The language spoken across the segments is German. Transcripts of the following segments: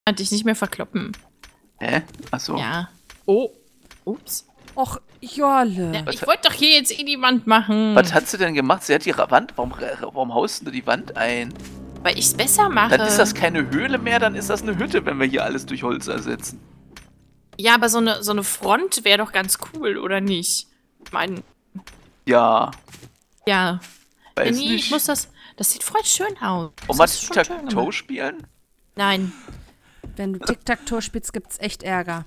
Dich nicht mehr verkloppen. Hä? Achso. Ja. Oh. Ups. Och, Jolle. Ja, ich wollte doch hier jetzt in die Wand machen. Was hat sie denn gemacht? Sie hat die Wand. Warum haust du die Wand ein? Weil ich es besser mache. Dann ist das keine Höhle mehr, dann ist das eine Hütte, wenn wir hier alles durch Holz ersetzen. Ja, aber so eine Front wäre doch ganz cool, oder nicht? Ja. Ja. Weiß Nee, nicht. ich muss das sieht voll schön aus. Und Das mal ist schon schön Tic-Tac-Toe gemacht. spielen? Nein. Wenn du Tic-Tac-Toe spielst, gibt's echt Ärger.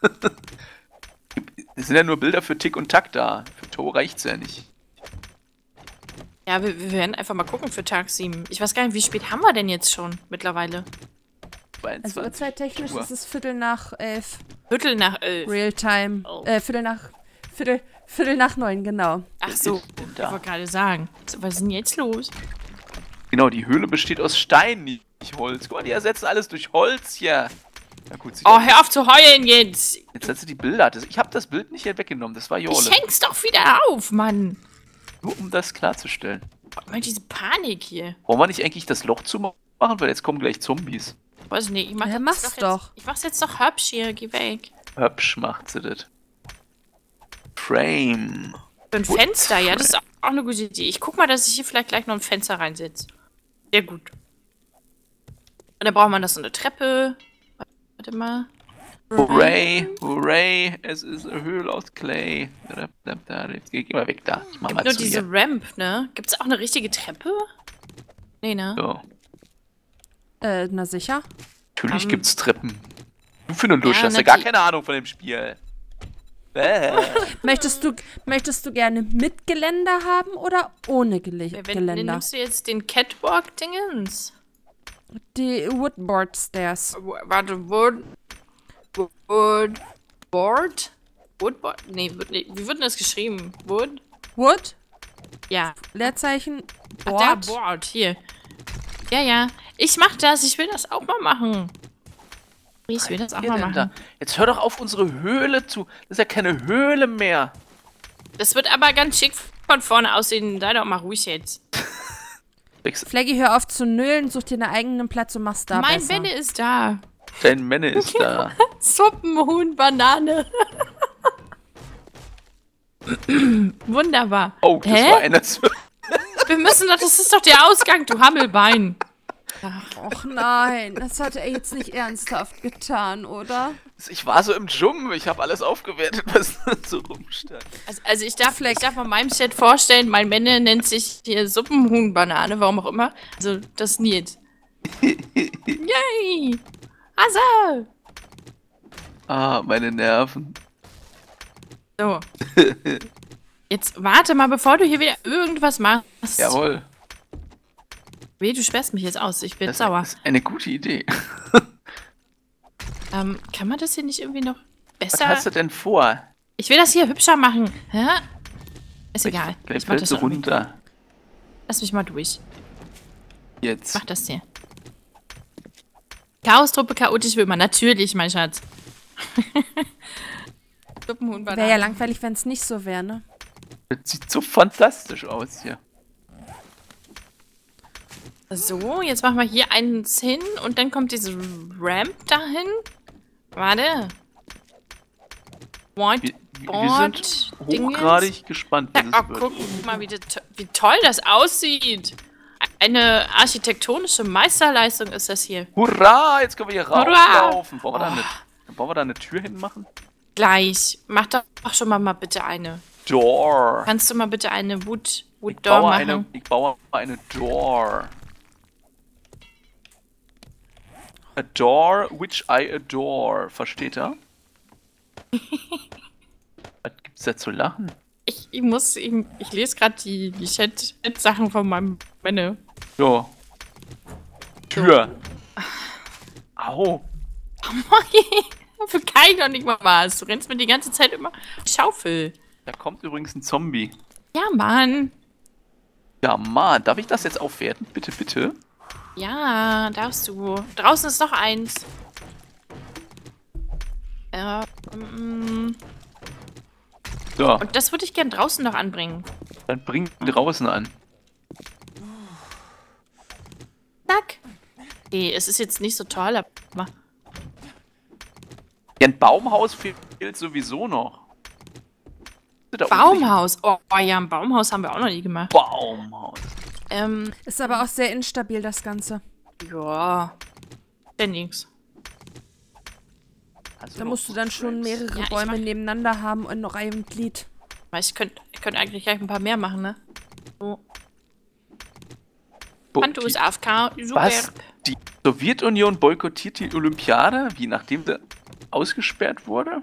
Es sind ja nur Bilder für Tick und Tack da. Für Toe reicht's ja nicht. Ja, wir werden einfach mal gucken für Tag 7. Ich weiß gar nicht, wie spät haben wir denn jetzt schon mittlerweile? 22 Also uhrzeittechnisch Uhr. ist es 11:15. Viertel nach 11. Realtime. Oh. Viertel nach 9, genau. Ach so, ist denn ich da? wollte gerade sagen. So, was ist denn jetzt los? Genau, die Höhle besteht aus Stein, nicht Holz. Guck mal, die ersetzen alles durch Holz hier. Ja gut, Oh, hör auf zu heulen jetzt! jetzt setzt sie die Bilder. Ich habe das Bild nicht hier weggenommen, das war Jole. Ich häng's doch wieder auf, Mann! Nur um das klarzustellen. Oh, Mann, diese Panik hier. Wollen wir nicht eigentlich das Loch zumachen, weil jetzt kommen gleich Zombies. Weiß nicht, ich mach Ja, das mach's jetzt, doch. Ich mach's jetzt doch hübsch hier, geh weg. Hübsch macht sie das. Frame. Für ein Fenster, ja, das ist auch eine gute Idee. Ich guck mal, dass ich hier vielleicht gleich noch ein Fenster reinsetze. Sehr gut. Und dann braucht man noch so eine Treppe. Warte mal. Hooray, hooray, es ist eine Höhle aus Clay. Jetzt geh mal weg da. Ich mach Gibt mal nur zu diese hier. Ramp, ne? Gibt's auch eine richtige Treppe? Nee, ne? So. Na sicher. Natürlich gibt's Treppen. Du für einen Lusch, Ja, hast ja gar nati- keine Ahnung von dem Spiel. Möchtest du gerne mit Geländer haben oder ohne Geländer? Nimmst du jetzt den Catwalk-Dingens? Die Woodboard Stairs. Warte, Woodboard? Woodboard? Nee, wie wird denn das geschrieben? Wood? Wood? Ja. Leerzeichen. Ach, Board. da, Board, hier. Ja, ja. Ich mach das, ich will das auch mal machen. Ich will das auch Hier mal denn machen. da? Jetzt hör doch auf, unsere Höhle zu. Das ist ja keine Höhle mehr. Das wird aber ganz schick von vorne aussehen. Sei doch mal ruhig jetzt. Flaggy, hör auf zu nölen, such dir einen eigenen Platz und mach's da Mein besser. Benne ist da. Dein Männer ist da. Suppenhuhn, Banane. Wunderbar. Oh, das Hä? war einer zu. Wir müssen doch, das ist doch der Ausgang, du Hammelbein. Och nein, das hat er jetzt nicht ernsthaft getan, oder? Ich war so im Dschungel, ich habe alles aufgewertet, was da so rumstand. Also ich darf von meinem Chat vorstellen, mein Männer nennt sich hier Suppenhuhn-Banane, warum auch immer. Also das Nils. Yay! Also! Ah, meine Nerven. So. Jetzt warte mal, bevor du hier wieder irgendwas machst. Jawohl. Weh, du sperrst mich jetzt aus. Ich bin Das sauer. ist eine gute Idee. Kann man das hier nicht irgendwie noch Was besser... hast du denn vor? Ich will das hier hübscher machen. Hä? Ist egal. Gleich Ich mach das fällst du schon irgendwie. runter. Lass mich mal durch. Jetzt. Mach das hier. Chaos-Truppe, chaotisch wie immer. Natürlich, mein Schatz. Suppenhuhn, Wäre ja langweilig, wenn es nicht so wäre, ne? Das sieht so fantastisch aus hier. So, jetzt machen wir hier eins hin und dann kommt diese Ramp dahin. Warte. Wir sind hochgradig gespannt, was Oh, es wird. guck mal, wie toll das aussieht. Eine architektonische Meisterleistung ist das hier. Hurra! Jetzt können wir hier Hurra! rauslaufen. Wollen wir da eine Tür hinmachen? Gleich. Mach doch schon mal bitte eine. Door. Kannst du mal bitte eine Wood Ich Door baue machen? ich baue eine Door. A door which I adore. Versteht er? Was gibt's da zu lachen? Ich lese gerade die Chat-Sachen von meinem Männer. Ja. Tür. Au. Kann ich doch nicht mal was. Du rennst mir die ganze Zeit immer Schaufel. Da kommt übrigens ein Zombie. Ja, Mann. Ja, Mann. Darf ich das jetzt aufwerten? Bitte, bitte. Ja, darfst du. Draußen ist noch eins. So, Und das würde ich gern draußen noch anbringen. dann bring ihn draußen an. Zack. Okay, es ist jetzt nicht so toll, aber Ja, ein Baumhaus fehlt sowieso noch. Da unten Baumhaus. Oh ja, ein Baumhaus haben wir auch noch nie gemacht. Baumhaus. Ist aber auch sehr instabil, das Ganze. Ja. Denn nix. Also Da noch musst du dann schon Frames. mehrere Ja, ich Bäume mach- nebeneinander haben und noch Reihe und Glied. Ich könnte eigentlich gleich ein paar mehr machen, ne? So. Bo- Panto die- ist AFK. Super. Was? Die Sowjetunion boykottiert die Olympiade? Wie, nachdem sie ausgesperrt wurde?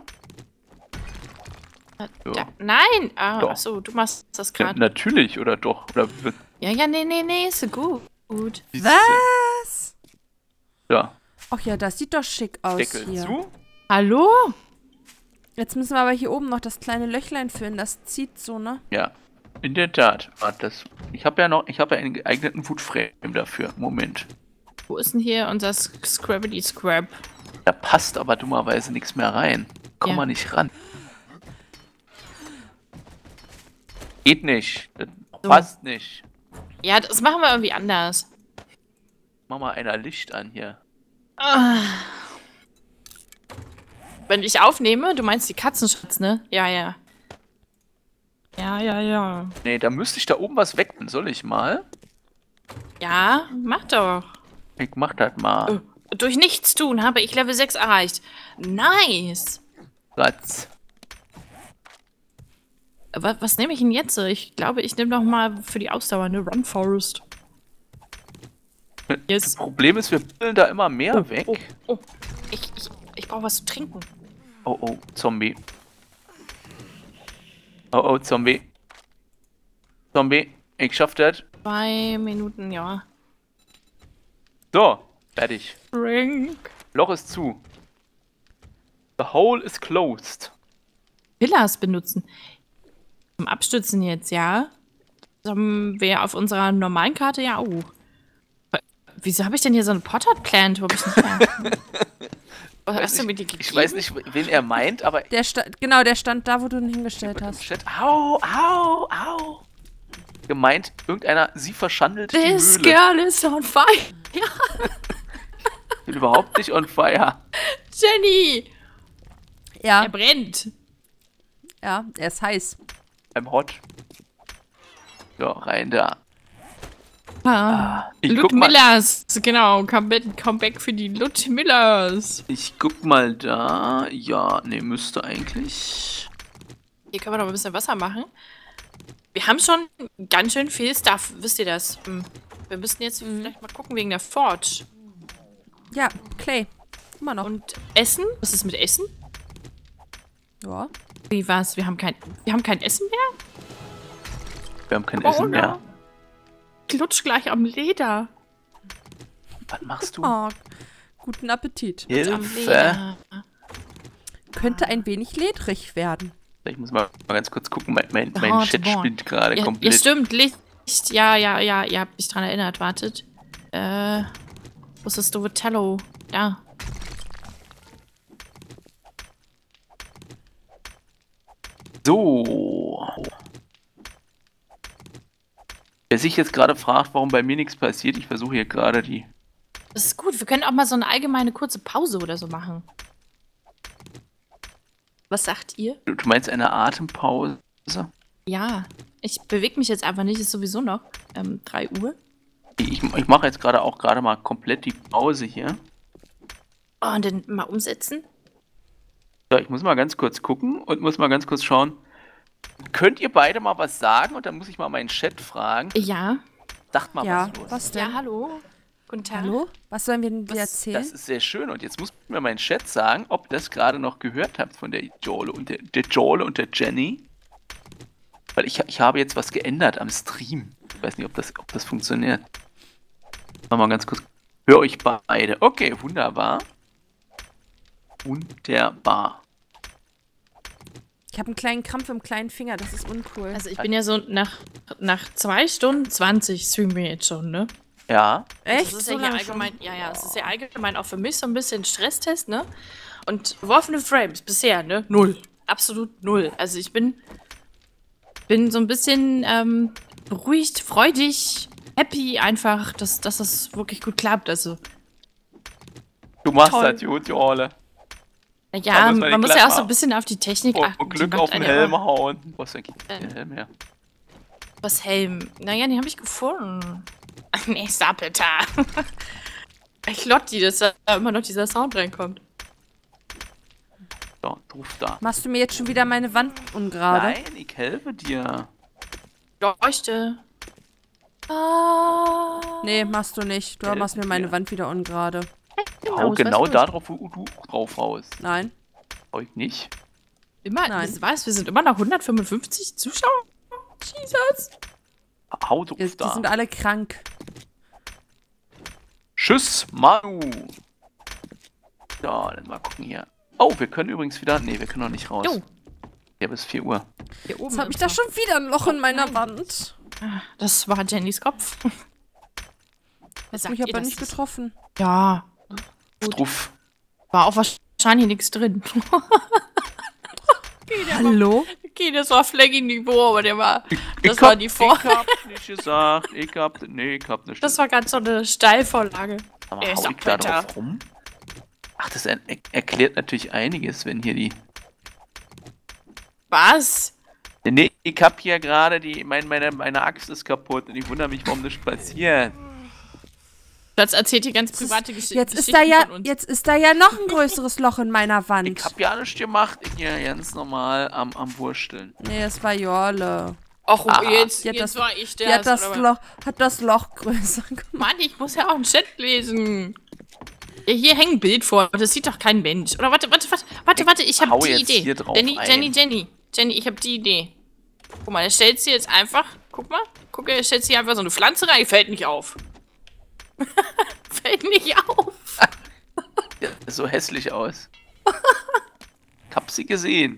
Ja. Nein! Doch. Achso, du machst das Ja, gerade. natürlich, oder doch? Oder Ja, nee, ist so gut. wie Was? Ja, Ach ja, das sieht doch schick aus Deckel hier. zu. Hallo? Jetzt müssen wir aber hier oben noch das kleine Löchlein füllen. Das zieht so, ne? Ja, in der Tat. Warte, ich habe ja einen geeigneten Foodframe dafür. Moment. Wo ist denn hier unser Scrabbity Scrab? Da passt aber dummerweise nichts mehr rein. Komm Ja. mal nicht ran. Geht nicht. Das passt nicht. Ja, das machen wir irgendwie anders. Mach mal einer Licht an hier. Wenn ich aufnehme, du meinst die Katzenschutz, ne? Ja. Ja. Nee, da müsste ich da oben was wecken. Soll ich mal? Ja, mach doch. Ich mach das mal. Durch nichts tun habe ich Level 6 erreicht. Nice. Satz. Was nehme ich denn jetzt? Ich glaube, ich nehme noch mal für die Ausdauer, ne? Run Forest. Yes. Das Problem ist, wir bilden da immer mehr weg. Oh. Ich brauche was zu trinken. Oh, Zombie. Oh, Zombie. Zombie, ich schaff das. 2 Minuten, ja. So, fertig. Drink. Loch ist zu. The hole is closed. Pillars benutzen. Zum Abstützen jetzt, ja? Das haben wir auf unserer normalen Karte ja auch. Wieso habe ich denn hier so einen Potted Plant? Wo hab ich nicht mehr? Was hast du mir die gegeben? Ich weiß nicht, wen er meint, aber Der stand da, wo du ihn hingestellt im hast. Chat. Au. Gemeint, sie verschandelt This die Mühle. girl is on fire. Ich bin überhaupt nicht on fire. Jenny! Ja, Er brennt. ja, er ist heiß. I'm hot. So, rein da. Ich Lut guck mal. Millers. Genau, Comeback für die Lut Millers. Ich guck mal da. Ja, nee, müsste eigentlich. Hier können wir noch ein bisschen Wasser machen. Wir haben schon ganz schön viel Stuff. Wisst ihr das? Wir müssten jetzt vielleicht mal gucken wegen der Forge. Ja, Clay. Immer noch. Und Essen? Was ist mit Essen? Ja. Wie war's? Wir haben kein Essen mehr? Wir haben kein Oh, Essen mehr. Ich lutsch gleich am Leder. Was machst du? Oh, guten Appetit. Am Hilfe. Leder. Könnte ein wenig ledrig werden. Ich muss mal ganz kurz gucken. Mein Hard Chat born. spinnt gerade Ja, komplett. stimmt. Licht. Ja. Ihr habt mich dran erinnert. Wartet. Wo ist das Dovatello? Ja. So. Wer sich jetzt gerade fragt, warum bei mir nichts passiert, ich versuche hier gerade die. Das ist gut. Wir können auch mal so eine allgemeine kurze Pause oder so machen. Was sagt ihr? Du meinst eine Atempause? Ja. Ich bewege mich jetzt einfach nicht. Ist sowieso noch 3 Uhr. Ich mache jetzt gerade mal komplett die Pause hier. Oh, und dann mal umsetzen. So, ich muss mal ganz kurz gucken und muss mal ganz kurz schauen. Könnt ihr beide mal was sagen? Und dann muss ich mal meinen Chat fragen. Ja. Sagt mal Ja, was los. was denn? Ja, hallo. Guten Tag. Hallo? Was sollen wir denn dir erzählen? Das ist sehr schön. Und jetzt muss mir mein Chat sagen, ob ihr das gerade noch gehört habt von der Jole und der Jole und der Jenny. Weil ich habe jetzt was geändert am Stream. Ich weiß nicht, ob das funktioniert. Mal ganz kurz. Hör euch beide. Okay, wunderbar. Wunderbar. Ich habe einen kleinen Krampf im kleinen Finger, das ist uncool. Also ich bin ja so nach 2 Stunden 20 streamen wir jetzt schon, ne? Ja. Echt? Das ist So ja hier lange allgemein, ja, es ist ja allgemein auch für mich so ein bisschen Stresstest, ne? Und geworfene Frames bisher, ne? 0. Absolut 0. Also ich bin so ein bisschen beruhigt, freudig, happy einfach, dass das wirklich gut klappt. Also Du machst Toll. das gut, Jole. Ja, muss man man muss glatt ja auch so machen. ein bisschen auf die Technik Oh, achten. und Die Glück macht auf den einen ja Helm immer- hauen. Was eigentlich den Helm her? Was Helm? Naja, den habe ich gefunden. Ach nee, Sapeta. Ich Lotti, dass da immer noch dieser Sound reinkommt. So, ruf da. Machst du mir jetzt schon wieder meine Wand ungerade? Nein, ich helfe dir. Leuchte. Nee, machst du nicht. Du machst mir meine Wand wieder ungerade. Hau genau da drauf, wo du drauf haust. Nein. Hau ich nicht. Immer, Nein. was? Wir sind immer noch 155 Zuschauer? Jesus. Hau drauf Die sind da. alle krank. Tschüss, Manu. Ja, dann mal gucken hier. Oh, wir können übrigens wieder... Nee, wir können noch nicht raus. Jo. Ja, bis 4 Uhr. Hier oben Jetzt habe ich ist da noch- schon wieder ein Loch in meiner Wand. Das war Jennys Kopf. Hast mich aber nicht getroffen. Ja, Struff. war auch wahrscheinlich nichts drin. Hallo? Okay, das war Flaggy-Niveau, aber der war... Das Ich war hab- die Vor... Ich hab nicht gesagt. Ich hab nicht. Das war ganz so eine Steilvorlage. Aber Er ist hau doch ich da bitter. drauf rum? Ach, das erklärt natürlich einiges, wenn hier die... Was? Nee, ich hab hier gerade die... Meine Axt ist kaputt und ich wundere mich, warum nichts passiert. Das erzählt hier ganz private Geschichten. Jetzt ist da ja noch ein größeres Loch in meiner Wand. Ich hab ja nichts gemacht. Ich hier ganz normal am Wursteln. Nee, es war Jorle. Ach, jetzt, Die hat jetzt das- war ich Die der. hat das Loch größer gemacht. Mann, ich muss ja auch einen Chat lesen. Ja, hier hängt ein Bild vor. Das sieht doch kein Mensch. Oder warte, ich hau habe die jetzt Idee. hier drauf Jenny, ein. Jenny, ich habe die Idee. Guck mal, er stellt sie jetzt einfach. Guck mal. Guck, er stellt sie einfach so eine Pflanze rein. Die fällt nicht auf. Fällt nicht auf. Ja, so hässlich aus. Ich hab sie gesehen.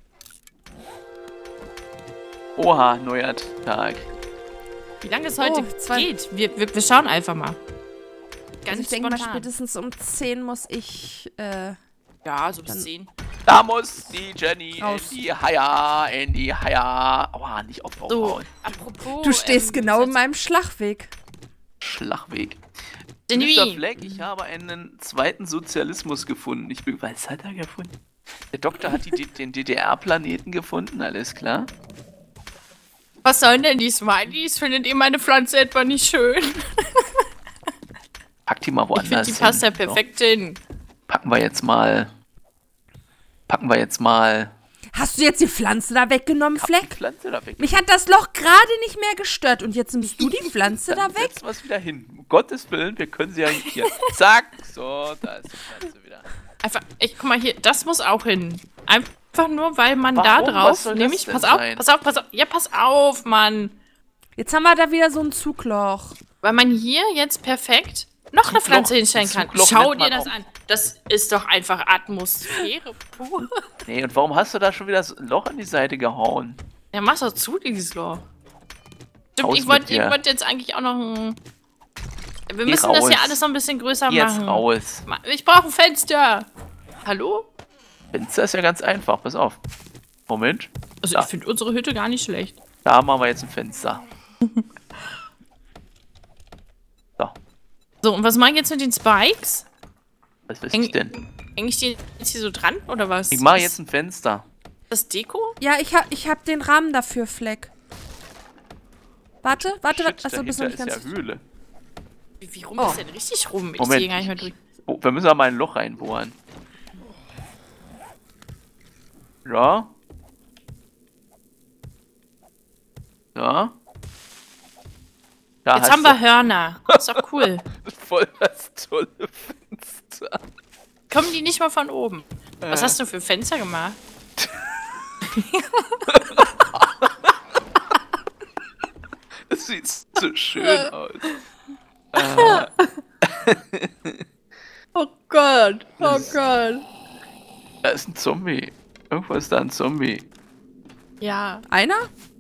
Oha, neuer Tag. Wie lange es heute Oh, geht? Wir schauen einfach mal. Ganz Also ich denke mal, spontan. spätestens um 10 muss ich, Ja, so bis 10. Da muss die Jenny Raus. in die Haia. Aua, nicht auf So, Hauen. apropos. Du stehst genau in in meinem Schlagweg. Schlagweg. Jenny, Mr. Fleck, ich habe einen zweiten Sozialismus gefunden. Was hat er gefunden? Der Doktor hat den DDR-Planeten gefunden, alles klar. was sollen denn die Smileys? Findet ihr meine Pflanze etwa nicht schön? Pack die mal Ich finde, woanders die passt ja hin. perfekt hin. So, packen wir jetzt mal. Hast du jetzt die Pflanze da weggenommen, Die Fleck? Pflanze da weg. Mich hat das Loch gerade nicht mehr gestört und jetzt nimmst du die Pflanze da Dann weg? setzen wir es wieder hin. Um Gottes Willen, wir können sie ja hier. Zack. So, da ist die Pflanze wieder. Einfach, guck mal hier, das muss auch hin. Einfach nur, weil man Warum? da Was drauf, soll das nämlich, denn pass auf, sein? pass auf. Ja, pass auf, Mann. Jetzt haben wir da wieder so ein Zugloch. Weil man hier jetzt perfekt noch eine Pflanze hinstellen kann. Zugloch Schau nennt man dir das auch. an. Das ist doch einfach Atmosphäre pur. Nee, und warum hast du da schon wieder so ein Loch an die Seite gehauen? Ja, mach doch zu, dieses Loch. Stimmt, Raus ich mit dir. wollte jetzt eigentlich auch noch ein... Wir Geh müssen das hier raus. alles noch ein bisschen größer Jetzt machen. raus. Ich brauche ein Fenster. Hallo? Fenster ist ja ganz einfach, pass auf. Moment. Also Da. ich finde unsere Hütte gar nicht schlecht. Da machen wir jetzt ein Fenster. So, So, und was mache ich jetzt mit den Spikes? was weiß Häng- ich denn? Hänge ich die jetzt hier so dran, oder was? Ich mache Ist jetzt ein Fenster. das Deko? Ja, ich hab den Rahmen dafür, Fleck. Warte. Shit, Achso, bist du dahinter nicht ist ganz... ja Höhle. Wie rum Oh. ist denn richtig rum? Ich Moment. sehe gar nicht mehr durch. Oh, wir müssen da mal ein Loch reinbohren. Ja. Ja. Da Jetzt hast haben wir Hörner. Ist doch cool. du voll das tolle Fenster. Kommen die nicht mal von oben? Was hast du für Fenster gemacht? Das sieht so schön aus. Oh Gott, oh Gott. Da ist ein Zombie. Irgendwo ist da ein Zombie. Ja. Einer?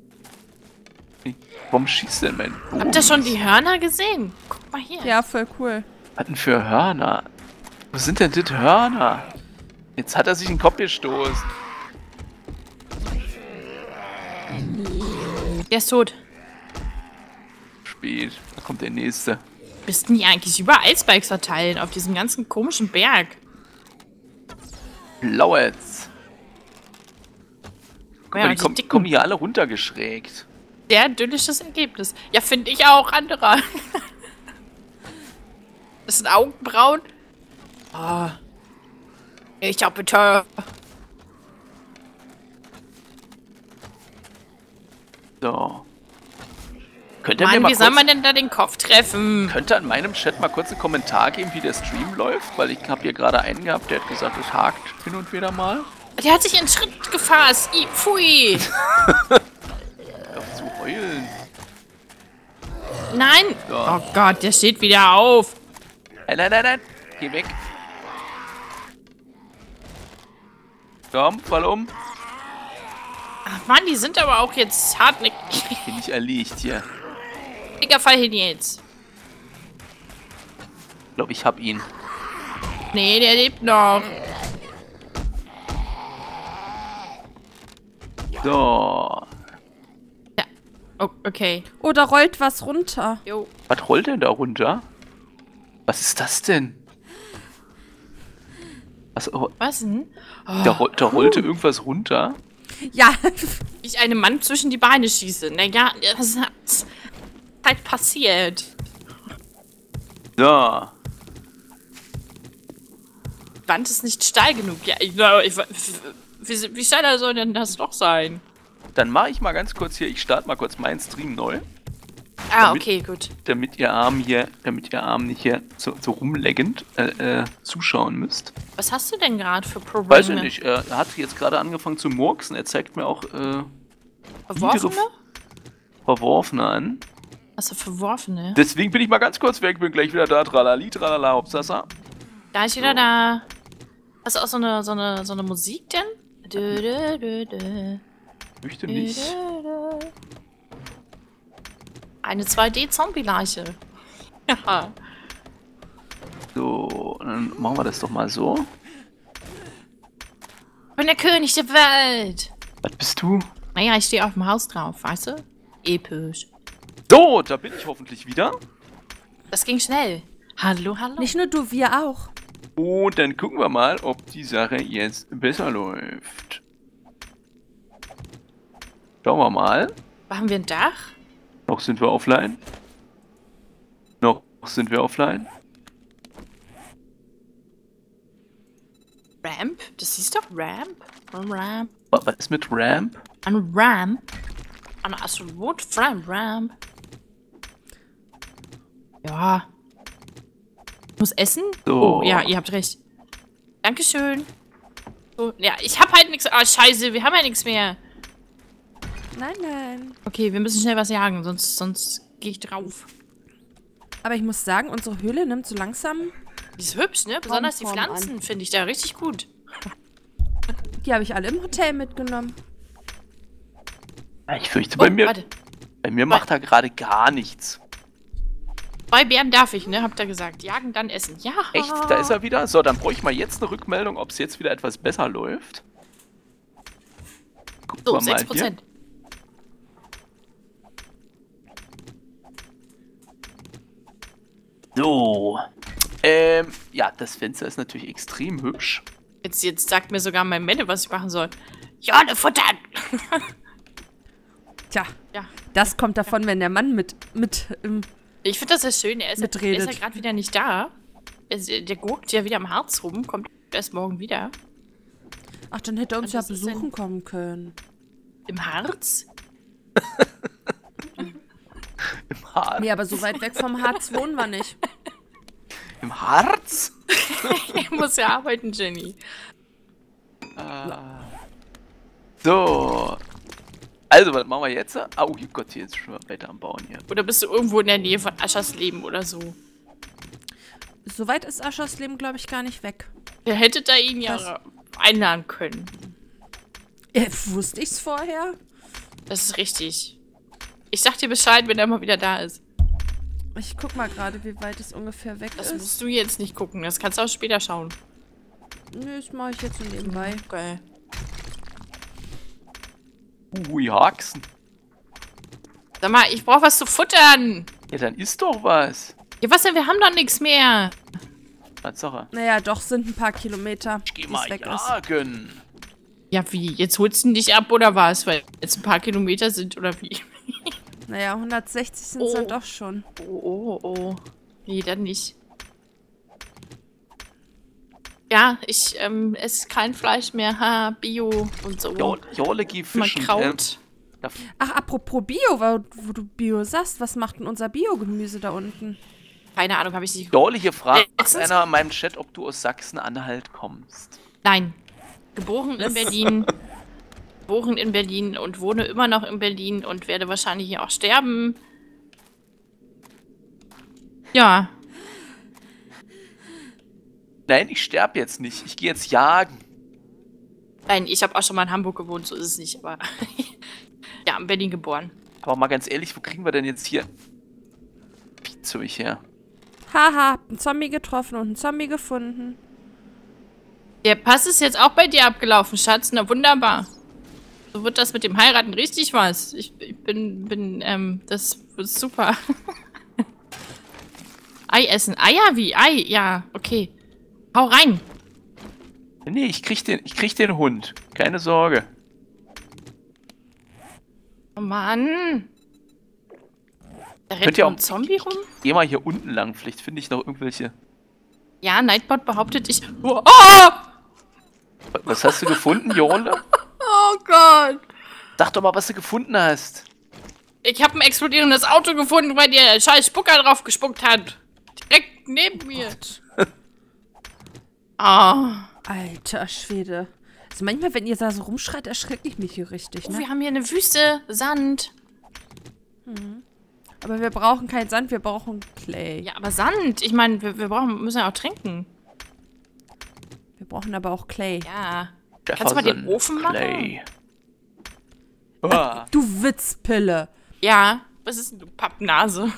Warum schießt denn mein Bogen? Habt ihr schon die Hörner gesehen? Guck mal hier. Ja, voll cool. Was denn für Hörner? Wo sind denn das Hörner? Jetzt hat er sich in den Kopf gestoßen. Der ist tot. Spät. Da kommt der nächste. Müssten die eigentlich überall Spikes verteilen auf diesem ganzen komischen Berg? Blauets. Guck Ja, mal, und die die dicken. kommen hier alle runtergeschrägt. Sehr idyllisches Ergebnis. Ja, finde ich auch, anderer. Das sind Augenbrauen. Oh. Ich hab bitte. So. Könnt ihr mir Mann, mal wie soll kurz, man denn da den Kopf treffen? könnt ihr in meinem Chat mal kurz einen Kommentar geben, wie der Stream läuft? Weil ich habe hier gerade einen gehabt, der hat gesagt, es hakt hin und wieder mal. Der hat sich in Schritt gefasst. Pfui. Auf zu heulen. Nein. So. Oh Gott, der steht wieder auf. Nein. Geh weg. Komm, fall um. Ach Mann, die sind aber auch jetzt hartnäckig. Bin ich erlegt hier. Digga, fall hin jetzt. Ich glaube, ich hab ihn. Nee, der lebt noch. So. Ja. Oh, okay. Oh, da rollt was runter. Jo. Was rollt denn da runter? Was ist das denn? Was, oh, Was denn? da rollte irgendwas runter. Ja, Wie ich einem Mann zwischen die Beine schieße. Naja, das ist halt passiert. So. Die Wand ist nicht steil genug. Ja, wie steil soll denn das doch sein? Dann mache ich mal ganz kurz hier, ich starte mal kurz meinen Stream neu, Ah, Damit- okay, gut. damit ihr Arm nicht hier so rumleggend zuschauen müsst. Was hast du denn gerade für Probleme? Weiß ich nicht, er hat jetzt gerade angefangen zu murksen, er zeigt mir auch Verworfene? Verworfene an. Hast du verworfene? Deswegen bin ich mal ganz kurz weg, bin gleich wieder da, tralali, tralala, hopsasa. Da ist wieder da. Hast du auch so eine Musik denn? Dö, dö, dö, dö. Möchte nicht. Eine 2D-Zombie-Leiche. Ja. So, dann machen wir das doch mal so. Ich bin der König der Welt. Was bist du? Naja, ich stehe auf dem Haus drauf, weißt du? Episch. So, da bin ich hoffentlich wieder. Das ging schnell. Hallo, hallo. nicht nur du, wir auch. Und dann gucken wir mal, ob die Sache jetzt besser läuft. Schauen wir mal. Machen wir ein Dach? Noch sind wir offline. Noch sind wir offline. Ramp? Das hieß doch Ramp? Ramp. Was ist mit Ramp? Ein Ramp? Ein Astronaut? Ramp. Ja. Ich muss essen? So. Oh, ja, ihr habt recht. Dankeschön. So, ja, ich hab halt nichts. Ah, scheiße, wir haben ja nichts mehr. Nein. Okay, wir müssen schnell was jagen, sonst gehe ich drauf. Aber ich muss sagen, unsere Höhle nimmt so langsam. Die ist hübsch, ne? Besonders die Raumform Pflanzen finde ich da richtig gut. Die habe ich alle im Hotel mitgenommen. Ich fürchte, Oh, bei mir warte. macht er gerade gar nichts. 2 Bären darf ich, ne? Habt ihr gesagt. Jagen, dann essen. Ja. Echt? Da ist er wieder? So, dann bräuchte ich mal jetzt eine Rückmeldung, ob es jetzt wieder etwas besser läuft. Gucken So, wir mal 6%. So. Ja, das Fenster ist natürlich extrem hübsch. Jetzt sagt mir sogar mein Mette, was ich machen soll. Ja, ne futtern! Tja, Ja. das kommt davon, wenn der Mann mit Ich finde das sehr schön. Er ist Mitredet. ja gerade wieder nicht da. Der guckt ja wieder am Harz rum, kommt erst morgen wieder. Ach, dann hätte er uns Und ja das ist besuchen kommen können. Im Harz? Im Harz? Nee, aber so weit weg vom Harz wohnen wir nicht. Im Harz? Ich muss ja arbeiten, Jenny. So. Also, was machen wir jetzt? Oh Gott, hier ist schon mal weiter am Bauen hier. Oder bist du irgendwo in der Nähe von Aschersleben oder so? So weit ist Aschersleben, glaube ich, gar nicht weg. Ihr hättet da ihn ja Was? einladen können. Wusste ich's vorher? Das ist richtig. Ich sag dir Bescheid, wenn er mal wieder da ist. Ich guck mal gerade, wie weit es ungefähr weg Das ist. musst du jetzt nicht gucken. Das kannst du auch später schauen. Nö, das mache ich jetzt so nebenbei. Okay. Ui, Haxen. Sag mal, ich brauch was zu futtern. Ja, dann isst doch was. Ja, was denn? Wir haben doch nichts mehr. Tatsache. Naja, doch, sind ein paar Kilometer. Ich geh bis mal weg jagen. Ja, wie? Jetzt holst du ihn nicht ab, oder was? Weil jetzt ein paar Kilometer sind, oder wie? Naja, 160 sind es Oh. dann doch schon. Oh. Nee, dann nicht. Ja, ich esse kein Fleisch mehr. Ha, Bio und so. Jole, geh Mal fischen. Kraut. Ach, apropos Bio, wo du Bio sagst, was macht denn unser Bio-Gemüse da unten? Keine Ahnung, habe ich nicht. Jole, hier fragt Letztens- einer in meinem Chat, ob du aus Sachsen-Anhalt kommst. Nein. Geboren in Berlin. Geboren in Berlin und wohne immer noch in Berlin und werde wahrscheinlich hier auch sterben. Ja. Nein, ich sterbe jetzt nicht. Ich gehe jetzt jagen. Nein, ich habe auch schon mal in Hamburg gewohnt, so ist es nicht, aber ja, in Berlin geboren. Aber mal ganz ehrlich, wo kriegen wir denn jetzt hier Viehzeug her? Haha, hab einen Zombie getroffen und einen Zombie gefunden. Der Pass ist jetzt auch bei dir abgelaufen, Schatz. Na wunderbar. So wird das mit dem Heiraten richtig was. Ich bin, das wird super. Ei essen. Eier wie? Ei, ja, okay. Hau rein. Nee, ich krieg den Hund. Keine Sorge. Oh Mann. Da rennt Könnt ihr noch auch- ein Zombie rum? Geh mal hier unten lang. Vielleicht finde ich noch irgendwelche. Ja, Nightbot behauptet, ich... Oh! Was hast du gefunden, Jole? Oh Gott. Sag doch mal, was du gefunden hast. Ich habe ein explodierendes Auto gefunden, weil der scheiß Spucker drauf gespuckt hat. Direkt neben mir. Ah. Alter Schwede. Also manchmal, wenn ihr da so rumschreit, erschrecke ich mich hier richtig, Oh, ne? wir haben hier eine Wüste, Sand. Aber wir brauchen keinen Sand, wir brauchen Clay. Ja, aber Sand. Ich meine, müssen ja auch trinken. Wir brauchen aber auch Clay. Ja. Kannst du mal den Ofen machen? Clay. Ah, Du Witzpille. Ja. Was ist denn du, Pappnase?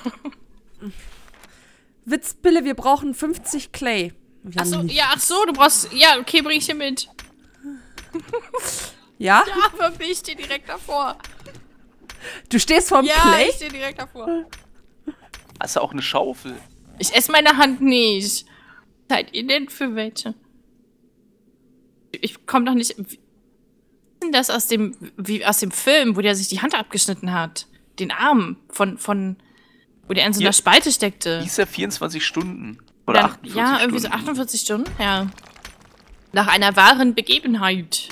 Witzpille, wir brauchen 50 Clay. Wir haben Achso, nicht- ja, ach so, du brauchst... Ja, okay, bring ich dir mit. Ja? Ja, aber ich stehe direkt davor. Du stehst vorm Ja, Clay? ich stehe direkt davor. hast du auch eine Schaufel? Ich esse meine Hand nicht. Seid ihr denn für welche? Ich komme doch nicht... Wie ist denn das aus dem Film, wo der sich die Hand abgeschnitten hat? Den Arm von wo der in so einer Hier. Spalte steckte. Hieß ja 24 Stunden. Oder Dann, 48 ja, irgendwie so Stunden. 48 Stunden, ja. Nach einer wahren Begebenheit.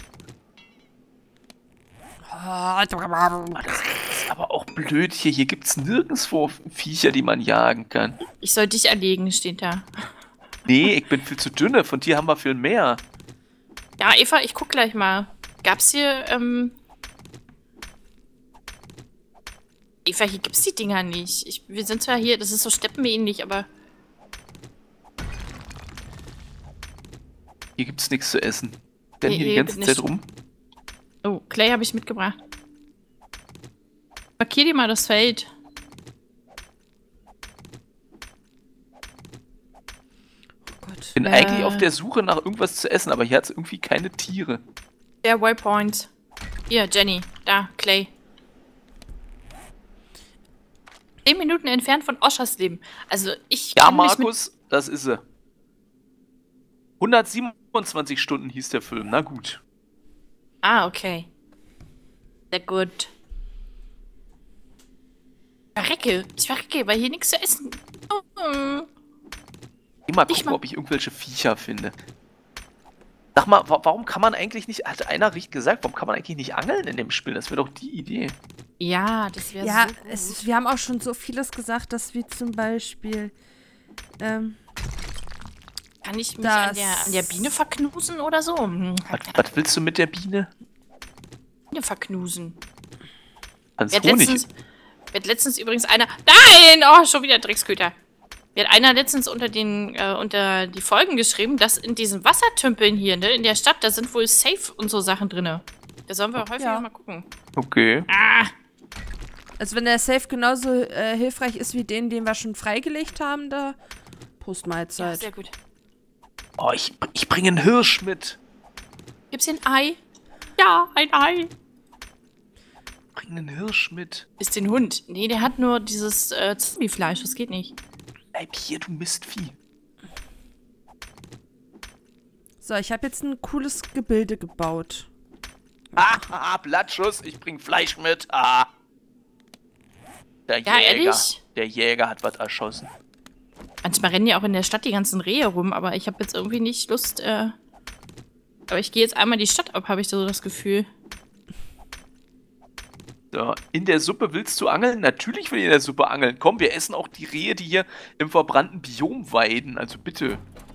Ah, das ist aber auch blöd hier. Hier gibt's nirgendwo Viecher, die man jagen kann. Ich soll dich erlegen, steht da. Nee, ich bin viel zu dünne. Von dir haben wir viel mehr. Ja, Eva, ich guck gleich mal. Gab's hier, Eva, hier gibt's die Dinger nicht. Wir sind zwar hier, das ist so steppenähnlich, aber... Hier gibt's nichts zu essen. Denn Nee, hier die hier ganze nicht. Zeit rum. Oh, Clay habe ich mitgebracht. Markier dir mal das Feld. Oh Gott. Bin eigentlich auf der Suche nach irgendwas zu essen, aber hier hat's irgendwie keine Tiere. Der Waypoint. Hier, Jenny. Da, Clay. 10 Minuten entfernt von Oschersleben. Also, ich Ja, kenn mich mit... Markus, das ist sie. 127 Stunden hieß der Film. Na gut. Ah, okay. Sehr gut. Ich verrecke, weil hier nichts zu essen. Oh. Geh mal Ich gucken, mal- ob ich irgendwelche Viecher finde. Sag mal, warum kann man eigentlich nicht, hat einer richtig gesagt, warum kann man eigentlich nicht angeln in dem Spiel? Das wäre doch die Idee. Ja, das wäre Ja, so gut. wir haben auch schon so vieles gesagt, dass wir zum Beispiel Kann ich mich das- an der Biene verknusen oder so? Was willst du mit der Biene? Biene verknusen. Ans Mir hat Honig. letztens übrigens einer... Nein! Oh, schon wieder Drecksköter. Mir hat einer letztens unter die Folgen geschrieben, dass in diesen Wassertümpeln hier, ne, in der Stadt, da sind wohl safe und so Sachen drinne. Da sollen wir häufiger Ja. mal gucken. Okay. Ah! Also wenn der Safe genauso hilfreich ist wie den wir schon freigelegt haben, da Ja, Postmahlzeit. sehr gut. Oh, ich bringe einen Hirsch mit. Gibt's hier ein Ei? Ja, ein Ei. Ich bringe einen Hirsch mit. Ist den Hund. Nee, der hat nur dieses Zombie-Fleisch. Das geht nicht. Bleib hier, du Mistvieh. So, ich habe jetzt ein cooles Gebilde gebaut. Ah, Blattschuss, ich bring Fleisch mit. Ah. Der Ja, Jäger. ehrlich? Der Jäger hat was erschossen. Manchmal rennen ja auch in der Stadt die ganzen Rehe rum, aber ich habe jetzt irgendwie nicht Lust, aber ich gehe jetzt einmal die Stadt ab, habe ich so das Gefühl. So, in der Suppe willst du angeln? Natürlich will ich in der Suppe angeln. Komm, wir essen auch die Rehe, die hier im verbrannten Biom weiden. Also bitte.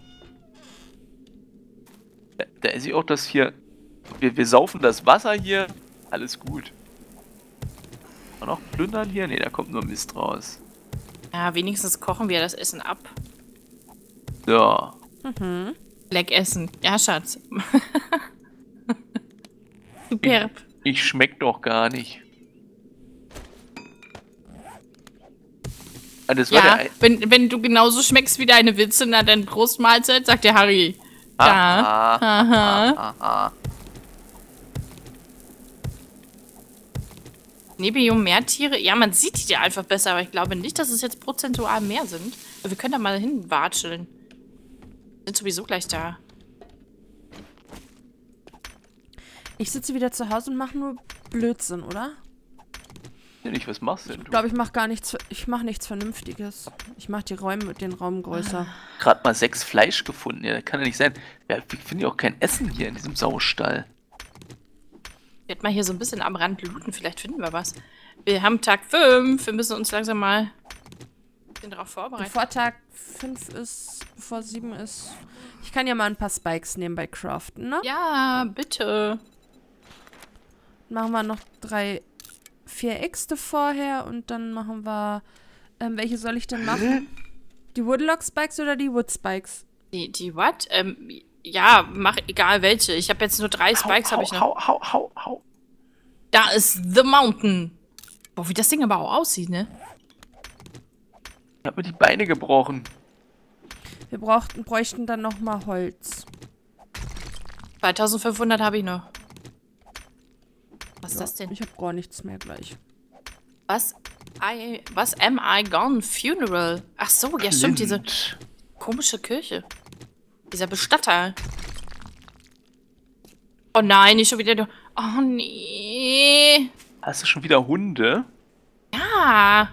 Da esse ich auch das hier. Wir saufen das Wasser hier. Alles gut. Und noch plündern hier? Ne, da kommt nur Mist raus. Ja, wenigstens kochen wir das Essen ab. So. Leck essen. Ja, Schatz. Superb. Ich schmeck doch gar nicht. Ah, das war Ja, der wenn du genauso schmeckst wie deine Witze, na dann Prost Mahlzeit, sagt der Harry. Ja. Aha. Nebium mehr Tiere? Ja, man sieht die einfach besser, aber ich glaube nicht, dass es jetzt prozentual mehr sind. Wir können da mal hinwatscheln. Sind sowieso gleich da. Ich sitze wieder zu Hause und mache nur Blödsinn, oder? nicht. Was machst denn du? Ich glaube, ich mache gar nichts. Ich mache nichts Vernünftiges. Ich mache den Raum größer. Gerade mal 6 Fleisch gefunden. Ja, das kann ja nicht sein. Ja, ich finde ja auch kein Essen hier in diesem Saustall. Ich werde mal hier so ein bisschen am Rand looten. Vielleicht finden wir was. Wir haben Tag 5. Wir müssen uns langsam mal darauf vorbereiten. Bevor Tag 5 ist, bevor 7 ist. Ich kann ja mal ein paar Spikes nebenbei craften, ne? Ja, bitte. Machen wir noch 4 Äxte vorher und dann machen wir. Welche soll ich denn machen? Die Woodlock Spikes oder die Wood Spikes? Die what? Ja, mach egal welche. Ich habe jetzt nur 3 Spikes, habe ich noch. Hau. Da ist The Mountain. Boah, wie das Ding aber auch aussieht, ne? Ich habe mir die Beine gebrochen. Wir bräuchten dann noch mal Holz. 2500 habe ich noch. Was ist das denn? Ich habe gar nichts mehr gleich. Was am I gone? Funeral. Ach so, ja stimmt, diese komische Kirche. Dieser Bestatter. Oh nein, nicht schon wieder. Oh nee. Hast du schon wieder Hunde? Ja.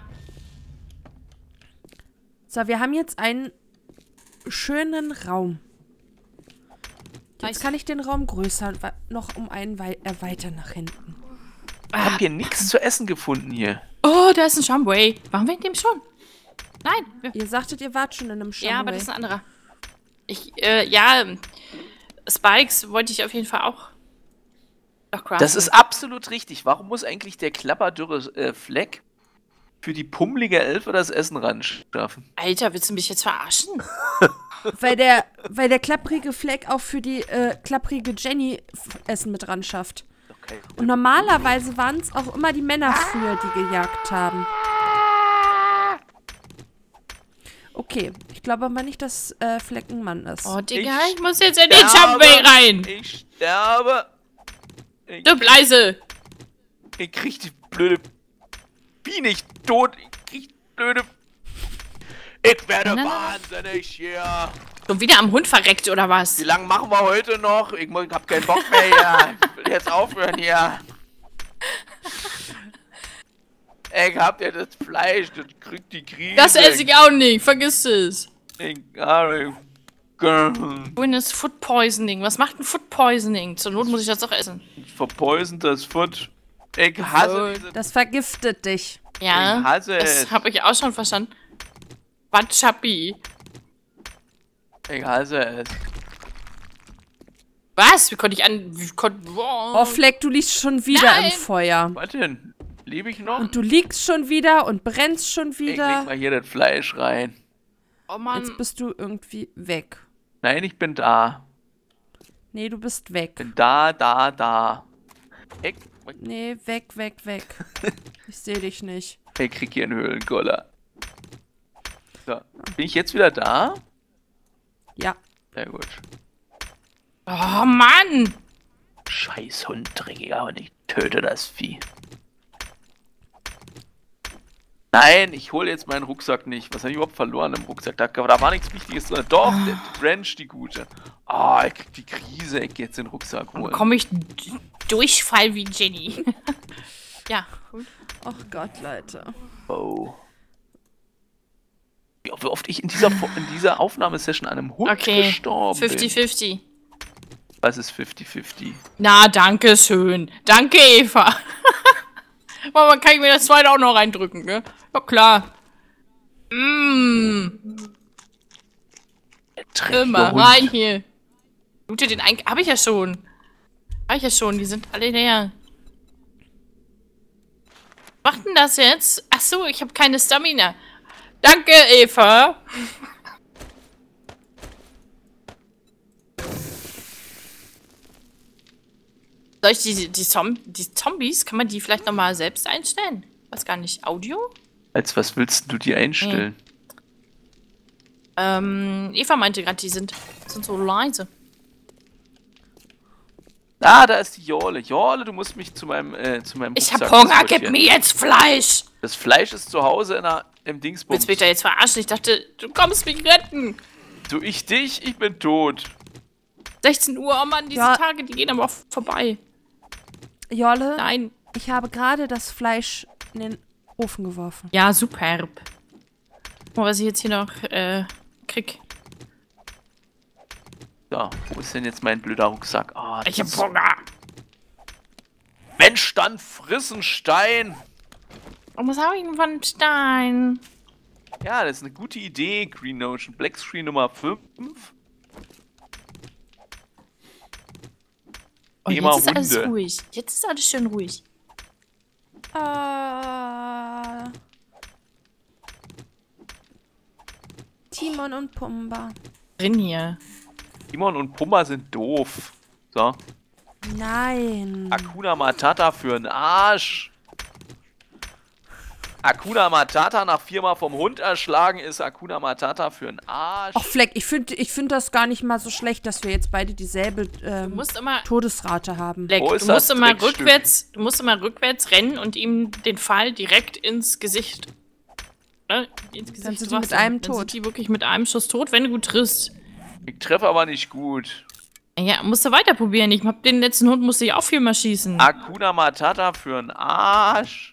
So, wir haben jetzt einen schönen Raum. Jetzt kann ich den Raum größer noch um einen erweitern nach hinten. Ich hab hier nichts zu essen gefunden hier. Oh, da ist ein Shumway. Waren wir in dem schon? Nein. Ihr sagtet, ihr wart schon in einem Shumway. Ja, aber das ist ein anderer. Ja, Spikes wollte ich auf jeden Fall auch noch craften. Das ist absolut richtig. Warum muss eigentlich der klapperdürre Fleck für die pummelige Elfe das Essen ran schaffen? Alter, willst du mich jetzt verarschen? Weil der klapprige Fleck auch für die klapprige Jenny Essen mit ran schafft. Okay. Und normalerweise waren es auch immer die Männer früher, die gejagt haben. Okay, ich glaube aber nicht, dass Fleck ein Mann ist. Oh, Digga, ich muss jetzt in den Shumway rein. Ich sterbe. Du leise. Ich krieg die blöde Vieh nicht tot. Ich werde wahnsinnig hier. Schon wieder am Hund verreckt, oder was? Wie lange machen wir heute noch? Ich hab keinen Bock mehr hier. Ich will jetzt aufhören hier. Ich hab ja das Fleisch, das kriegt die Krise. Das esse ich auch nicht, vergiss es. Egal. Wohin ist Food Poisoning? Was macht ein Food Poisoning? Zur Not muss ich das doch essen. Verpoisontes Food. Ich hasse diese... Das vergiftet dich. Ja, Ich hasse das es. habe ich auch schon verstanden. Watschapi. Ich hasse es. Was? Wie konnte ich Oh, Fleck, du liegst schon wieder Nein. im Feuer. Was denn? Lebe ich noch? Und du liegst schon wieder und brennst schon Ich leg wieder. mal hier das Fleisch rein. Oh Mann. Jetzt bist du irgendwie weg. Nein, ich bin da. Nee, du bist weg. Bin da. Nee, weg. Ich sehe dich nicht. Ich krieg hier einen Höhlenkoller. So, bin ich jetzt wieder da? Ja. Sehr gut. Oh Mann. Scheiß Hund, dreckiger, und ich töte das Vieh. Nein, ich hole jetzt meinen Rucksack nicht. Was habe ich überhaupt verloren im Rucksack? Da war nichts Wichtiges drin. Doch, der Branch, die gute. Ah, ich krieg die Krise. Ich geh jetzt den Rucksack holen. Komm ich Durchfall wie Jenny. Ja, gut. Ach Gott, Leute. Oh. Wie oft ich in dieser Aufnahmesession an einem Hund gestorben bin. 50-50. Was ist 50-50? Na, danke schön. Danke, Eva. Mama, kann ich mir das zweite auch noch reindrücken, ne? Ja, klar. Immer rein hier. Loote den Einkauf. Hab ich ja schon. Die sind alle näher. Was macht denn das jetzt? Ach so, ich habe keine Stamina. Danke, Eva. Soll ich die Zombies, kann man die vielleicht nochmal selbst einstellen? Weiß gar nicht. Audio? Als was willst du die einstellen? Eva meinte gerade, die sind so leise. Ah, da ist die Jorle. Jorle, du musst mich zu meinem Ich hab Hunger, gib mir jetzt Fleisch! Das Fleisch ist zu Hause im Dingsbums. Willst du mich da jetzt verarschen? Ich dachte, du kommst mich retten. Du, ich dich? Ich bin tot. 16 Uhr, oh Mann, diese Tage, die gehen aber auch vorbei. Jolle, Nein. ich habe gerade das Fleisch in den Ofen geworfen. Ja, superb. Guck mal, was ich jetzt hier noch krieg. So, wo ist denn jetzt mein blöder Rucksack? Oh, Ich hab Hunger. Mensch, dann friss einen Stein. Und was habe ich denn von Stein? Ja, das ist eine gute Idee, Green Notion. Black Screen Nummer 5. Oh, jetzt ist alles ruhig. Jetzt ist alles schön ruhig. Timon und Pumba. Drin hier. Timon und Pumba sind doof. So. Nein. Hakuna Matata für einen Arsch. Hakuna Matata nach 4-mal vom Hund erschlagen ist Hakuna Matata für einen Arsch. Ach, Fleck, ich find das gar nicht mal so schlecht, dass wir jetzt beide dieselbe Todesrate haben. Fleck, du musst immer rückwärts rennen und ihm den Pfeil direkt ins Gesicht. Ne? Ins Gesicht Dann sind die mit einem tot. Dann sind die wirklich mit einem Schuss tot, wenn du gut triffst. Ich treffe aber nicht gut. Ja, musst du weiter probieren. Ich hab den letzten Hund, musste ich auch viermal schießen. Hakuna Matata für einen Arsch.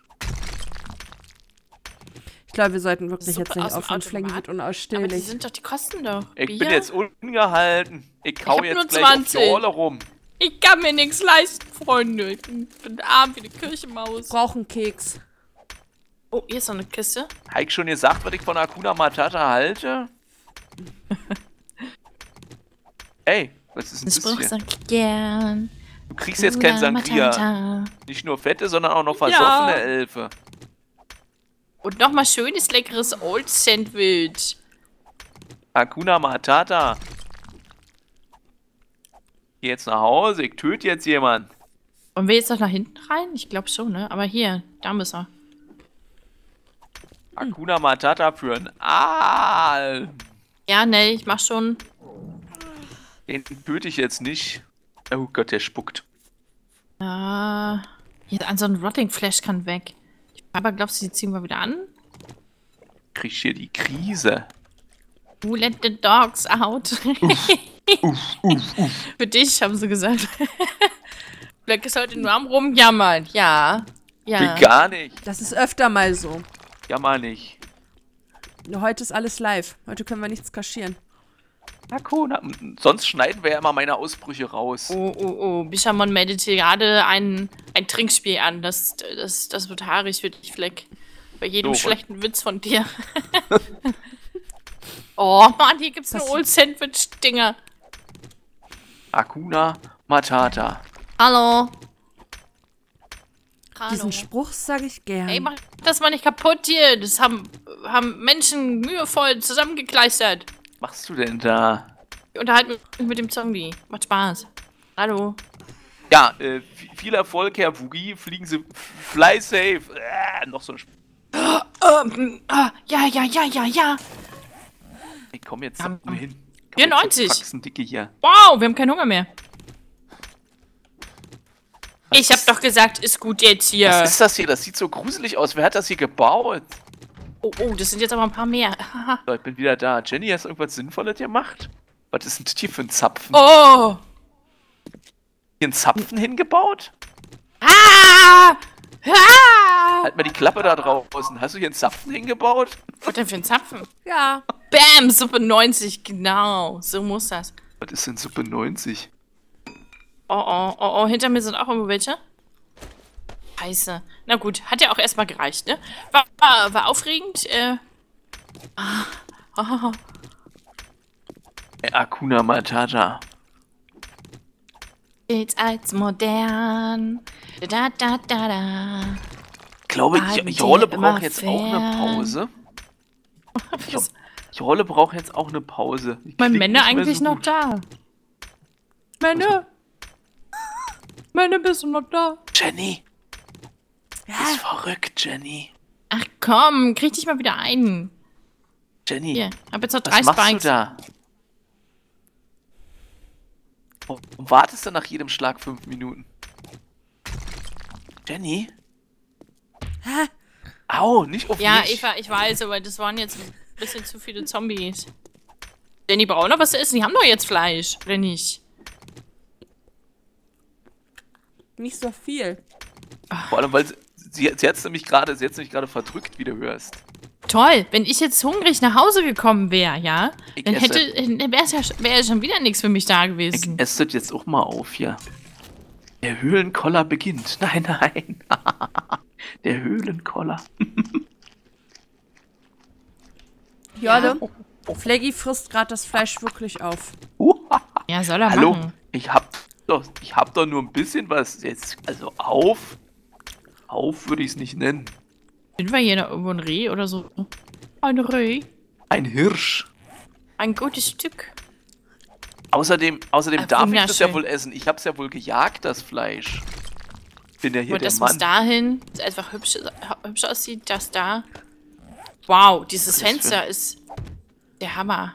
Ich glaube, wir sollten wirklich Super, jetzt nicht aus dem aufhören. Fleck wird Aber die unausstehlich. sind doch, die kosten doch. Ich bin Bier? jetzt ungehalten. Ich hau hab jetzt nur gleich auf 20. Jorle rum. Ich kann mir nichts leisten, Freunde. Ich bin arm wie eine Kirchenmaus. Brauchen Keks. Oh, hier ist noch eine Kiste. Habe ich schon gesagt, was ich von Hakuna Matata halte? Ey, was ist denn Das das Spruch hier? sag ich gern. Du kriegst jetzt kein Sangria. Matata. Nicht nur fette, sondern auch noch versoffene Elfe. Und nochmal schönes, leckeres Old Sandwich. Hakuna Matata. Geh jetzt nach Hause, ich töte jetzt jemanden. Wollen wir jetzt noch nach hinten rein? Ich glaube schon, ne? Aber hier, da müssen wir. Hakuna Matata für einen Aal. Ja, ne, ich mach schon. Den töte ich jetzt nicht. Oh Gott, der spuckt. Hier, an so ein Rotting Flash kann weg. Aber glaubst du, die ziehen wir wieder an? Krieg ich hier die Krise. Who let the dogs out? Für dich, haben sie gesagt. Black ist heute nur am Rumjammern. Ja. Ja. Will gar nicht. Das ist öfter mal so. Jammer nicht. Nur heute ist alles live. Heute können wir nichts kaschieren. Hakuna. Sonst schneiden wir ja immer meine Ausbrüche raus. Oh. Bishamon meldet hier gerade ein Trinkspiel an. Das wird haarig für dich, Fleck. Bei jedem So, schlechten Witz von dir. Oh Mann, hier gibt's nur Old Sandwich-Dinger. Hakuna Matata. Hallo. Diesen Spruch sage ich gern. Ey, mach das mal nicht kaputt hier. Das haben Menschen mühevoll zusammengekleistert. Was machst du denn da? Ich unterhalte mich mit dem Zombie. Macht Spaß. Hallo. Ja, viel Erfolg, Herr Woogie. Fliegen Sie fly safe. Noch so ein Ja. Ich komm jetzt hin. Komm 94. Jetzt Dicke hier. Wow, wir haben keinen Hunger mehr. Ich hab doch gesagt, ist gut jetzt hier. Was ist das hier? Das sieht so gruselig aus. Wer hat das hier gebaut? Oh, oh, das sind jetzt aber ein paar mehr. Haha. So, ich bin wieder da. Jenny, hast du irgendwas Sinnvolles gemacht? Was ist denn das hier für ein Zapfen? Oh! Hier ein Zapfen hingebaut? Ah! Ah! Halt mal die Klappe da draußen. Hast du hier einen Zapfen hingebaut? Was denn für ein Zapfen? Ja. Bam, Suppe 90, genau. So muss das. Was ist denn Suppe 90? Oh, oh, oh, oh, hinter mir sind auch irgendwo welche. Scheiße. Na gut, hat ja auch erstmal gereicht, ne? War aufregend. Oh. Hakuna Matata. Stets als modern. Da, da, da, da. Ich glaube, Bleiben Jolle dir immer braucht jetzt auch eine fern. Pause. Jolle braucht jetzt auch eine Pause. Die Mein klingt Männer nicht mehr eigentlich so noch gut. da? Männer? Männer, bist du noch da? Jenny. Ist verrückt, Jenny. Ach komm, krieg dich mal wieder ein. Jenny, Hier, hab jetzt noch 3 was machst Spikes. du da? Warum wartest du nach jedem Schlag 5 Minuten? Jenny? Hä? Au, nicht auf Ja, mich. Eva, ich weiß, aber das waren jetzt ein bisschen zu viele Zombies. Jenny braucht noch was zu essen. Die haben doch jetzt Fleisch, oder nicht? Nicht so viel. Vor allem, weil sie hat es nämlich gerade verdrückt, wie du hörst. Toll, wenn ich jetzt hungrig nach Hause gekommen wäre, ja, Ich dann esse. wäre ja schon wieder nichts für mich da gewesen. Es wird jetzt auch mal auf hier. Der Höhlenkoller beginnt. Nein, nein. Der Höhlenkoller. Jolle, Flaggy frisst gerade das Fleisch wirklich auf. Ja, soll er Hallo, machen. ich hab doch nur ein bisschen was jetzt. Also auf würde ich es nicht nennen. Sind wir hier noch irgendwo ein Reh oder so? Ein Reh. Ein Hirsch. Ein gutes Stück. Außerdem darf ich das ja wunderschön. wohl essen. Ich hab's ja wohl gejagt, das Fleisch. Bin ja hier Und der das muss Mann. dahin, das einfach hübsch aussieht, das da. Wow, dieses Was ist Fenster ist der Hammer.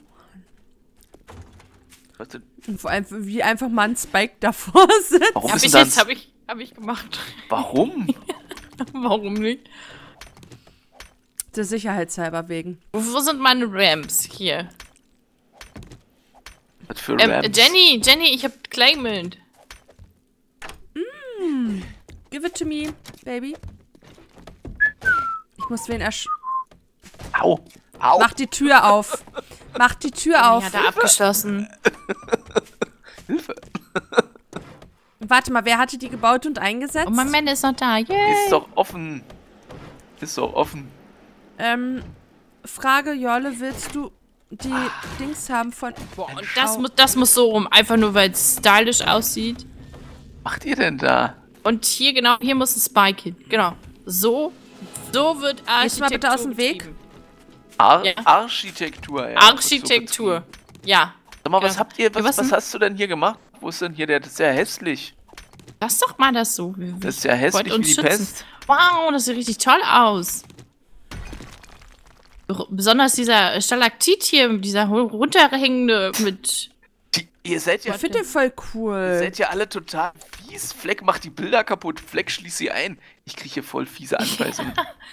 Was denn? Und vor allem, wie einfach mal ein Spike davor sitzt. Warum Hab ist ich denn jetzt, das? hab ich gemacht. Warum? Warum nicht? Der Sicherheitshalber wegen. Wo sind meine Rams? Hier. Was für Rams? Jenny, ich hab Claymont. Give it to me, baby. Ich muss wen Au. Au. Mach die Tür auf. Mach die Tür auf. Ja, da abgeschlossen. Hilfe. Warte mal, wer hatte die gebaut und eingesetzt? Und mein Mann ist noch da. Yay. Ist doch offen. Ist doch offen. Frage, Jolle, willst du die Dings haben von... Boah, und das muss so rum. Einfach nur, weil es stylisch aussieht. Was macht ihr denn da? Und hier, genau, hier muss ein Spike hin. Genau. So wird Architektur Gehst du mal bitte aus dem Weg? betrieben. Ar Ja. Architektur, ja. Architektur. Ja. Sag mal, was Ja. habt ihr, Ja, was was denn? hast du denn hier gemacht? Wo ist denn hier der? Das ist ja hässlich. Lass doch mal das so. Das ist ja hässlich wie die Pest. Wow, das sieht richtig toll aus. Besonders dieser Stalaktit hier, dieser runterhängende mit... Ihr seid ja, Ich finde den voll cool. seid ja alle total fies. Fleck macht die Bilder kaputt. Fleck schließt sie ein. Ich kriege hier voll fiese Anweisungen.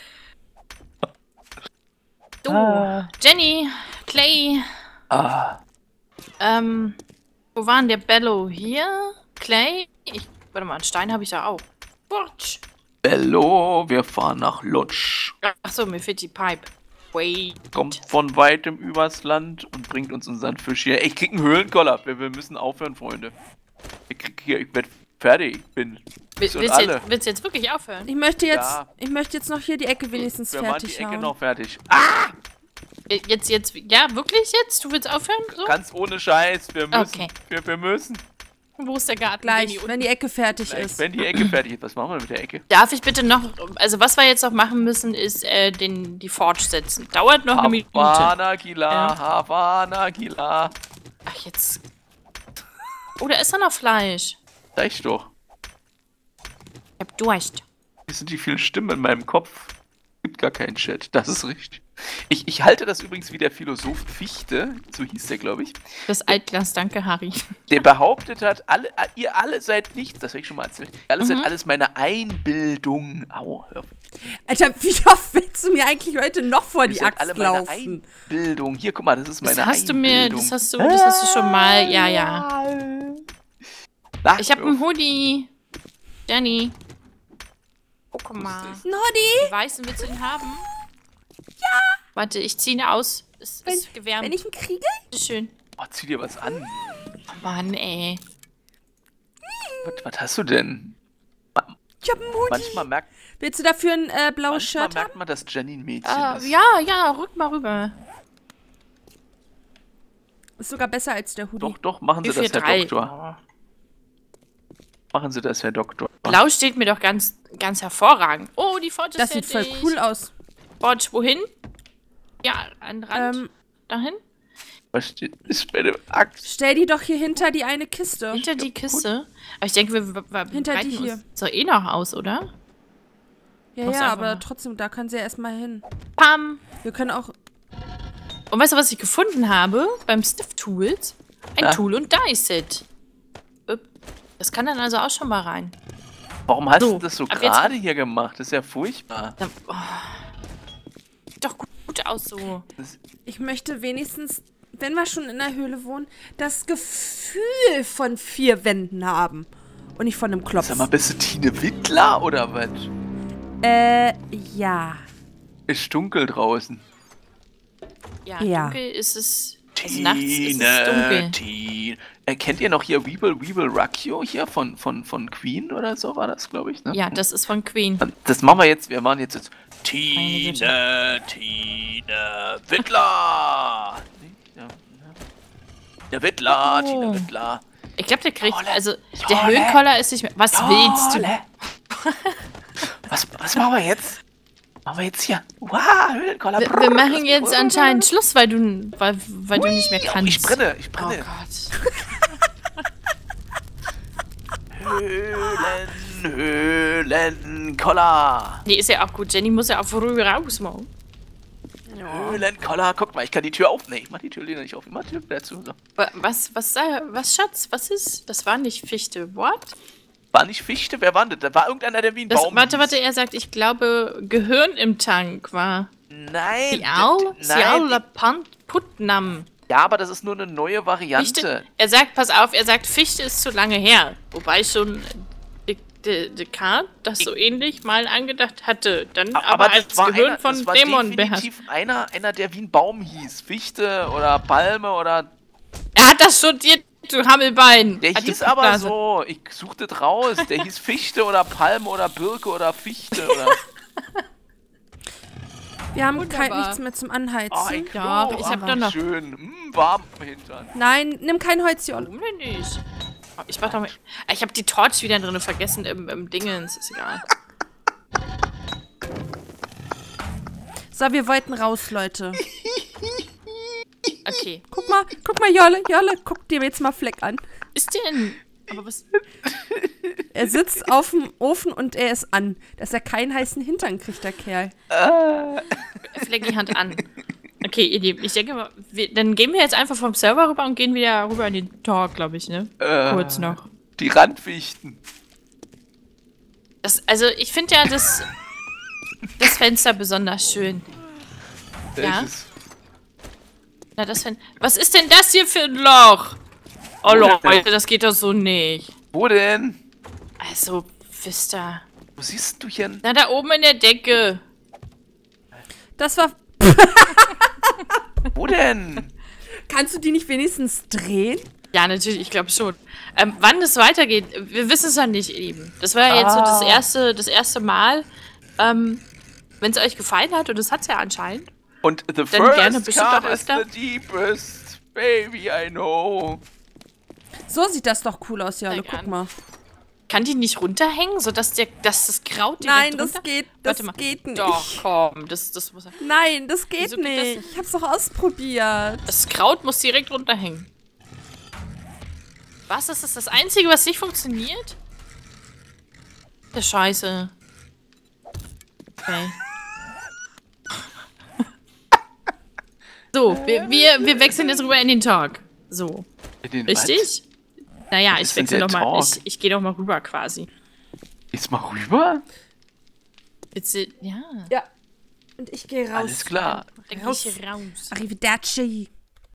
Du, Jenny, Clay, Ah, wo war denn der Bello? Hier? Clay? Warte mal, einen Stein habe ich da auch. Watch. Bello, wir fahren nach Lodge. Achso, mir fehlt die Pipe. Wait. Kommt von weitem übers Land und bringt uns unseren Fisch hier. Ich krieg einen Höhlenkoller. Wir müssen aufhören, Freunde. Ich werd fertig. Ich bin. Willst und du alle. jetzt wirklich aufhören? Ich möchte jetzt noch hier die Ecke wenigstens Wir machen die fertig Ecke hauen. noch fertig. Ah, Jetzt, ja, wirklich jetzt? Du willst aufhören? So? ganz ohne Scheiß. Wir müssen. Okay. Wir müssen. Wo ist der Garten? Gleich, Jenny? wenn die Ecke fertig ist. Wenn die Ecke fertig ist. Was machen wir mit der Ecke? Darf ich bitte noch, also was wir jetzt noch machen müssen, ist die Forge setzen. Dauert noch eine Minute. Havana Gila, Ja. Havana Gila. Ach, jetzt. Oh, da ist doch noch Fleisch. Sag ich doch. Ich hab Durst. Hier sind die vielen Stimmen in meinem Kopf. Gibt gar keinen Chat, das ist richtig. Ich halte das übrigens wie der Philosoph Fichte, so hieß der, glaube ich, Das Altglas, danke, Harry. der behauptet hat, ihr alle seid nichts, das habe ich schon mal erzählt, ihr alle seid alles meine Einbildung. Au, hör auf. Alter, wie oft willst du mir eigentlich heute noch vor Ihr die seid Axt alle meine laufen? Einbildung. Hier, guck mal, das ist meine Das hast du Einbildung. mir, das hast du schon mal, ja. Lach Ich habe mir einen Hoodie. Jenny. Oh, guck mal. das? Nodi, Den weißen, willst du den haben? Ja. Warte, ich ziehe ihn aus. Es ist gewärmt. wenn ich ihn kriege? Schön. Oh, zieh dir was an. Mann, ey. Was hast du denn? Ich hab einen Hoodie. Manchmal merkt, Willst du dafür ein blaues Shirt haben? merkt man, dass Jenny ein Mädchen ist. Ja, rück mal rüber. Ist sogar besser als der Hoodie. Doch, machen Sie das, Herr 4-3. Doktor. Machen Sie das, Herr Doktor. Blau steht mir doch ganz hervorragend. Oh, die Forge Das ist sieht voll fertig. cool aus. Forge, wohin? Ja, an den Rand. Dahin? Was steht? Ist bei dem Axt. Stell die doch hier hinter die eine Kiste. Hinter die Kiste. Aber ich denke, wir Hinter breiten die hier. uns so eh noch aus, oder? Ja, Muss ja, einfach aber mal. trotzdem, da kann sie ja erstmal hin. Pam! Wir können auch... Und weißt du, was ich gefunden habe? Beim Stiff Tools? Ein Ja. Tool- und Die-Set. Das kann dann also auch schon mal rein. Warum hast So, du das so ab jetzt- gerade hier gemacht? Das ist ja furchtbar. Dann, sieht doch gut aus so. Ich möchte wenigstens, wenn wir schon in der Höhle wohnen, das Gefühl von 4 Wänden haben. Und nicht von einem Klopf. Sag mal, bist du Tine Wittler oder was? Ja. Ist dunkel draußen. Ja, Ja. dunkel ist es. Also nachts ist es dunkel. Tine. Kennt ihr noch hier Weeble Racchio hier von Queen oder so war das, glaube ich, ne? Ja, das ist von Queen. Das machen wir jetzt. Wir machen jetzt Meine Tine Wittler. Der Wittler, Oh. Tine Wittler. Ich glaube, der kriegt. Jolle, Also, der Jolle, Höhlenkoller ist nicht mehr. Was willst du? Jolle. Was machen wir jetzt? Machen wir jetzt hier? Wow, Höhlenkoller. Wir machen jetzt anscheinend Schluss, weil du nicht mehr kannst. Ich brenne. Oh Gott. Höhlenkoller. Nee, ist ja auch gut. Jenny muss ja auch früh raus, Mann. Höhlenkoller. Guck mal, ich kann die Tür aufnehmen. Ich mach die Tür nicht auf. Ich mach die Tür wieder zu. So. Was, Schatz? Was ist? Das war nicht Fichte. What? War nicht Fichte? Wer war das? Da war irgendeiner, der wie ein Baum Warte, hieß. er sagt, ich glaube, Gehirn im Tank war. Nein. Siaula Putnam. Ja, aber das ist nur eine neue Variante. Fichte. Er sagt, pass auf, Fichte ist zu lange her. Wobei schon Descartes das so ähnlich mal angedacht hatte. Dann aber als das war Gehirn von das war Dämon beherrscht. definitiv einer, der wie ein Baum hieß. Fichte oder Palme oder... Er hat das studiert, du Hammelbein. Der Hat die hieß aber Blase. so. Ich suchte das raus. Der hieß Fichte oder Palme oder Birke oder Fichte oder... Wir haben Wunderbar. nichts mehr zum Anheizen. Oh, ein Klo. Ja, ich hab Ah, doch noch- schön. Warm im Hintern. Nein, nimm kein Holzjoll. Warum denn nicht? Ich mach doch mal. Ich habe die Torch wieder drin vergessen im Dingens. Ist egal. So, wir wollten raus, Leute. Okay. Guck mal, Jolle, guck dir jetzt mal Fleck an. Ist denn? Aber was? Er sitzt auf dem Ofen und er ist an. Dass er keinen heißen Hintern kriegt, der Kerl. Flecki Hand an. Okay, ihr Lieben, ich denke mal, dann gehen wir jetzt einfach vom Server rüber und gehen wieder rüber in den Talk, glaube ich, ne? Kurz noch. Die Randfichten. Also, ich finde ja das Fenster besonders schön. Ja? Welches? Na, das Fenster. Was ist denn das hier für ein Loch? Oh, Leute, das geht doch so nicht. Wo denn? Also, Vista. Wo siehst du hier? Na, da oben in der Decke. Das war... Wo denn? Kannst du die nicht wenigstens drehen? Ja, natürlich, ich glaube schon. Wann das weitergeht, wir wissen es ja nicht, ihr Lieben. Das war ja jetzt so das erste Mal. Wenn es euch gefallen hat, und das hat es ja anscheinend. Und the Dann first gerne bestimmt cut auch is öfter. the deepest. Baby, I know. So sieht das doch cool aus, Jolle. Sehr Guck gern. mal. Kann die nicht runterhängen, sodass das Kraut direkt Nein, das runter... geht Warte mal. nicht. Doch, komm, das muss... Nein, das geht Wieso geht das nicht. Ich hab's doch ausprobiert. Das Kraut muss direkt runterhängen. Was? Das ist das Einzige, was nicht funktioniert? Das ist scheiße. Okay. So, wir wechseln jetzt rüber in den Talk. So. Richtig? Naja, Was ich ist denn wechsle der nochmal. Talk? Ich gehe nochmal rüber quasi. Jetzt mal rüber? Jetzt, ja. Ja. Und ich gehe raus. Alles klar. Dann geh ich raus. Arrivederci.